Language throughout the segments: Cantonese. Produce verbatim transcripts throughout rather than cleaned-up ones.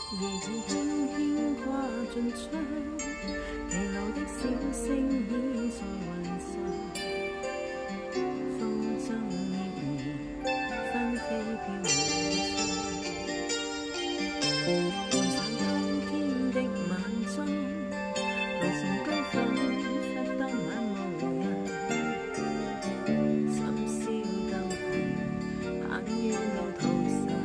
夜已輕輕跨進窗，疲勞的小星已在雲上，風箏葉兒紛飛飄滿窗。回想當天的晚鐘，路上高仿佛當晚無人，深宵舊恨行於路途上。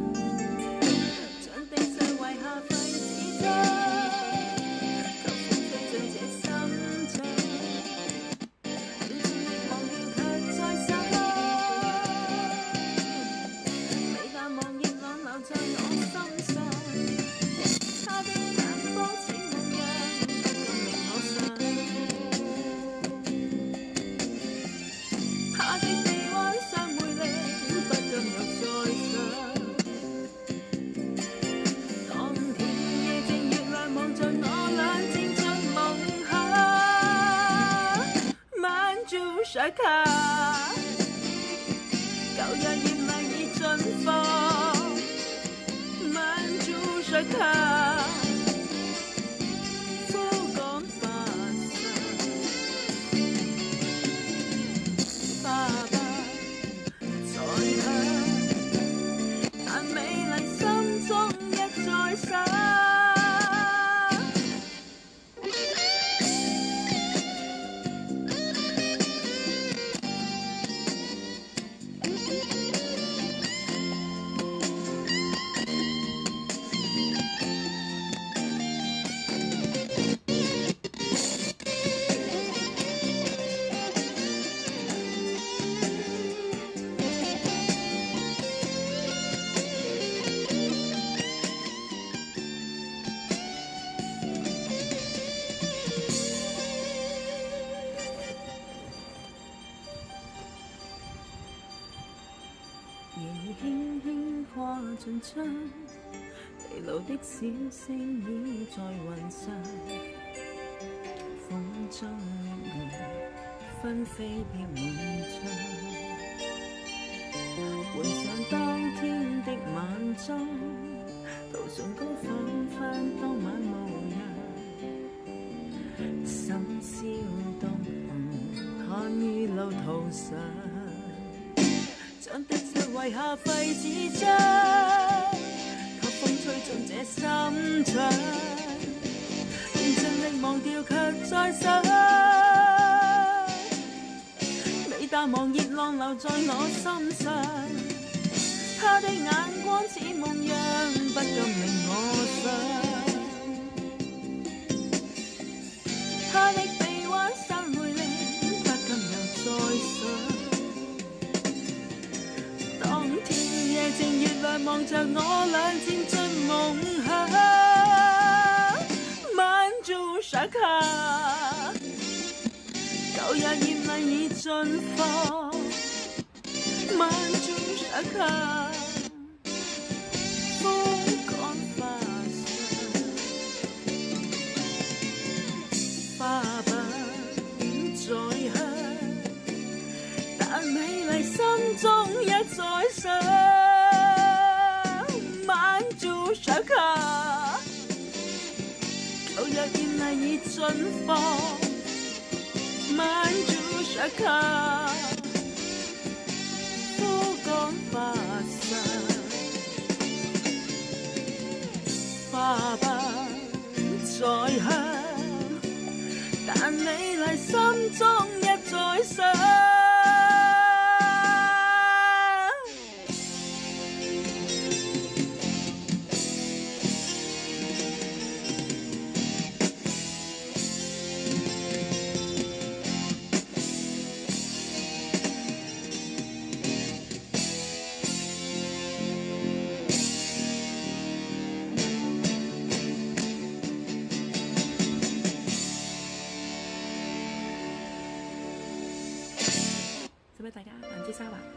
甩卡，舊日艷麗已盡放，漫住甩卡，枯乾發散，花不再香，但美麗心中一再想。 夜已輕輕跨進窗，疲勞的小星已在雲上，風中葉兒紛飛飄滿窗。回想當天的晚鐘，途上高仿翻當晚無人，深宵東紅看於路途上。 像滴水遺下廢紙張，給風吹進這心腸，願盡力忘掉卻再想，未淡忘熱浪留在我心上，他的眼光似夢樣，不禁令我想，他的臂彎散回力，不禁又再想。 夜靜月亮望着我倆漸進夢鄉，漫住刷卡，舊日艷麗已盡放，漫住刷卡，枯乾發上，花不再香，但美麗心中一再想。 刷卡，舊日艷麗已盡放，漫住刷卡，枯乾發散，花不再香，但美麗心中一再想。 送俾大家兩支沙華。